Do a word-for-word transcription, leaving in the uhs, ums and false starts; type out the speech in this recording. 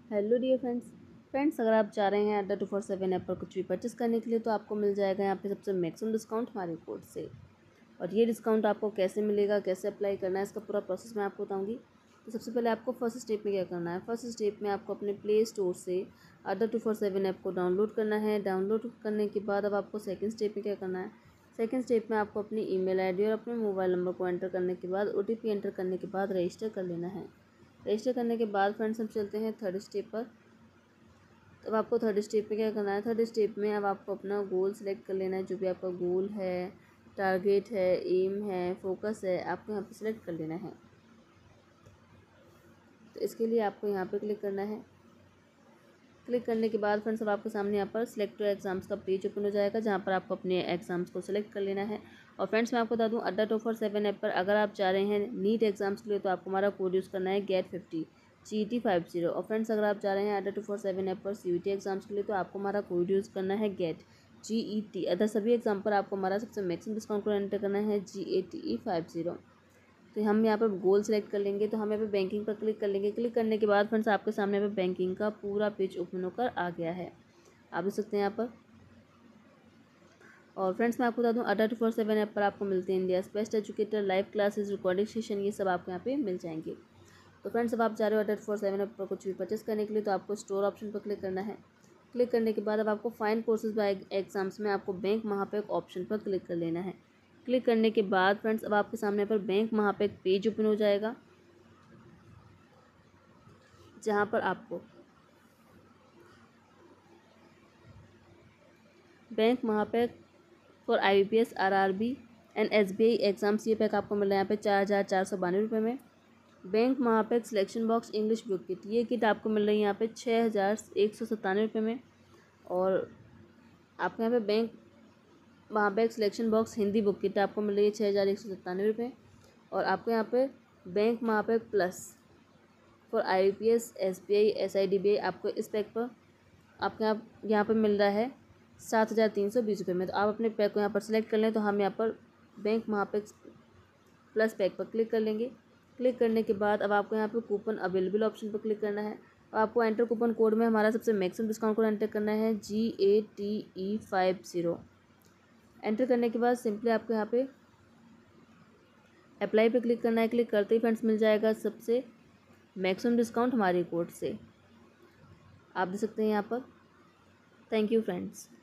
Hello dear friends friends अगर आप चाह रहे हैं अड्डा टू फोर सेवन ऐप पर कुछ भी परचेस करने के लिए तो आपको मिल जाएगा यहाँ पे सबसे मैक्सिमम डिस्काउंट हमारे कोड से। और ये डिस्काउंट आपको कैसे मिलेगा, कैसे अप्लाई करना है, इसका पूरा प्रोसेस मैं आपको बताऊंगी। तो सबसे पहले आपको फर्स्ट स्टेप में क्या करना है। फर्स्ट स्टेप में आपको अपने प्ले स्टोर से Adda two four seven app को डाउनलोड करना है। डाउनलोड करने के बाद अब आपको सेकेंड स्टेप में क्या करना है। सेकेंड स्टेप में आपको अपनी ईमेल आईडी और अपने मोबाइल नंबर को एंटर करने के बाद ओटीपी एंटर करने के बाद रजिस्टर कर लेना है। रजिस्टर करने के बाद फ्रेंड्स हम चलते हैं थर्ड स्टेप पर। तब आपको थर्ड स्टेप में क्या करना है। थर्ड स्टेप में अब आपको अपना गोल सेलेक्ट कर लेना है। जो भी आपका गोल है, टारगेट है, एम है, फोकस है, आपको यहाँ पे सेलेक्ट कर लेना है। तो इसके लिए आपको यहाँ पे क्लिक करना है। क्लिक करने के बाद फ्रेंड्स अब आपके सामने यहाँ पर सिलेक्ट एग्जाम्स का पेज ओपन हो जाएगा, जहाँ पर आपको अपने एग्जाम्स को सिलेक्ट कर लेना है। और फ्रेंड्स मैं आपको बता दूँ अड्डा टू फोर सेवन ऐप पर अगर आप चाह रहे हैं नीट एग्जाम्स के लिए तो आपको हमारा कोड यूज़ करना है get fifty G T five zero. और फ्रेंड्स अगर आप चाह रहे हैं अड्डा टू फोर सेवन ऐप पर सी यू टी एग्जाम्स के लिए तो आपको हमारा कोड यूज़ करना है get G E T. Other सभी एग्जाम पर आपको हमारा सबसे मैक्सिमम डिस्काउंट को एंटर करना है G A T E five zero. तो हम यहाँ पर गोल सेलेक्ट कर लेंगे। तो हम यहाँ पे बैंकिंग पर क्लिक कर लेंगे। क्लिक करने के बाद फ्रेंड्स आपके सामने यहाँ पे बैंकिंग का पूरा पेज ओपन होकर आ गया है, आप देख सकते हैं यहाँ पर। और फ्रेंड्स मैं आपको बता दूँ अड्डा टू फोर सेवन ऐप पर आपको मिलते हैं India best educator, live classes, recording session, ये सब आपको यहाँ पे मिल जाएंगे। तो फ्रेंड्स अब आप जा रहे हो अड्डा टू फोर सेवन ऐप पर कुछ भी परचेस करने के लिए तो आपको स्टोर ऑप्शन पर क्लिक करना है। क्लिक करने के बाद अब आपको फाइन कोर्सेज बाय एग्जाम्स में आपको बैंक महापेक ऑप्शन पर क्लिक कर लेना है। क्लिक करने के बाद फ्रेंड्स अब आपके सामने पर बैंक महापेक पेज ओपन हो जाएगा, जहां पर आपको bank Mahapack for I B P S, R R B and S B I exams ये पैक आपको मिल रहा है यहाँ पे चार हज़ार चार सौ बानवे रुपये में। Bank Mahapack selection box English book kit, ये किट आपको मिल रही है यहाँ पे छः हज़ार एक सौ सत्तानवे रुपये में। और आपको यहाँ पे bank Mahapack selection box Hindi book kit आपको मिल रही है छः हज़ार एक सौ सत्तानवे रुपये। और आपको यहाँ पे bank Mahapack plus for I B P S, S B I, S I D B I आपको इस पैक पर आपके यहाँ यहाँ पर मिल रहा है सात हज़ार तीन सौ बीस रुपये में। तो आप अपने पैक को यहाँ पर सिलेक्ट कर लें। तो हम यहाँ पर बैंक महापेक प्लस पैक पर क्लिक कर लेंगे। क्लिक करने के बाद अब आपको यहाँ पे कूपन अवेलेबल ऑप्शन पर क्लिक करना है। और आपको एंटर कूपन कोड में हमारा सबसे मैक्सिमम डिस्काउंट कोड एंटर करना है G A T E five zero. Enter करने के बाद सिंपली आपको यहाँ पे अप्लाई पे क्लिक करना है। क्लिक करते ही फ्रेंड्स मिल जाएगा सबसे मैक्सिमम डिस्काउंट हमारे कोड से, आप देख सकते हैं यहाँ पर। Thank you friends.